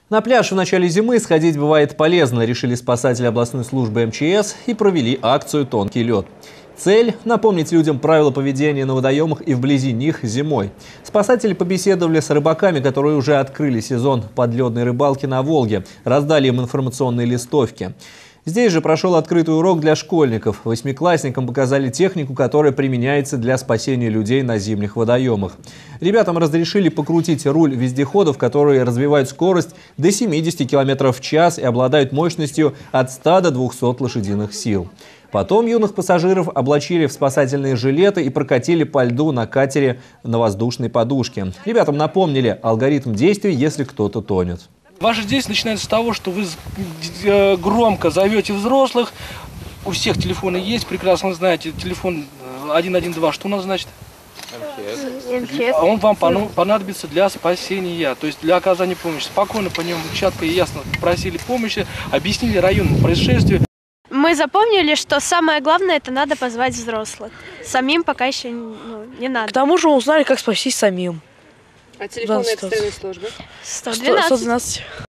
На пляж в начале зимы сходить бывает полезно, решили спасатели областной службы МЧС и провели акцию «Тонкий лед». Цель – напомнить людям правила поведения на водоемах и вблизи них зимой. Спасатели побеседовали с рыбаками, которые уже открыли сезон подледной рыбалки на Волге, раздали им информационные листовки. Здесь же прошел открытый урок для школьников. Восьмиклассникам показали технику, которая применяется для спасения людей на зимних водоемах. Ребятам разрешили покрутить руль вездеходов, которые развивают скорость до 70 км в час и обладают мощностью от 100 до 200 лошадиных сил. Потом юных пассажиров облачили в спасательные жилеты и прокатили по льду на катере на воздушной подушке. Ребятам напомнили алгоритм действий, если кто-то тонет. Ваше действие начинается с того, что вы громко зовете взрослых. У всех телефоны есть, прекрасно знаете. Телефон 112, что у нас значит? МЧС. Он вам понадобится для спасения, то есть для оказания помощи. Спокойно по нему четко и ясно просили помощи, объяснили район происшествия. Мы запомнили, что самое главное – это надо позвать взрослых. Самим пока еще не надо. К тому же мы узнали, как спастись самим. А телефон экстренной службы? 112.